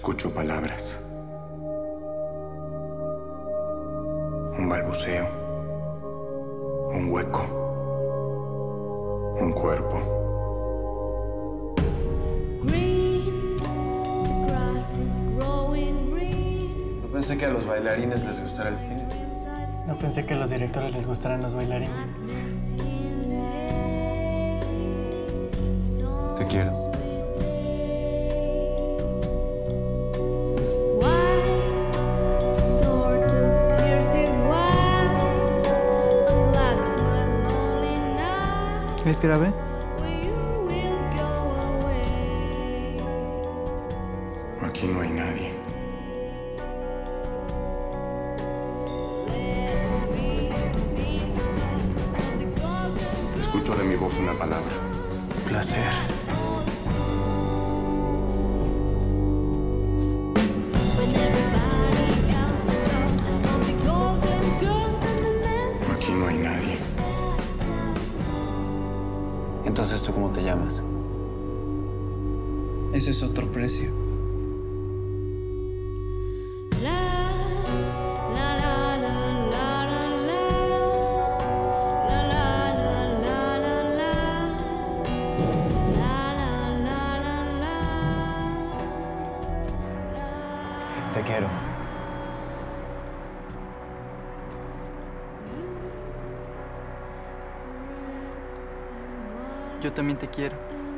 Escucho palabras. Un balbuceo. Un hueco. Un cuerpo. No pensé que a los bailarines les gustara el cine. No pensé que a los directores les gustaran los bailarines. Te quiero. ¿Es grave? Aquí no hay nadie. Escucho de mi voz una palabra. Placer. Aquí no hay nadie. Entonces, ¿tú cómo te llamas? Ese es otro precio. Te quiero. Yo también te quiero.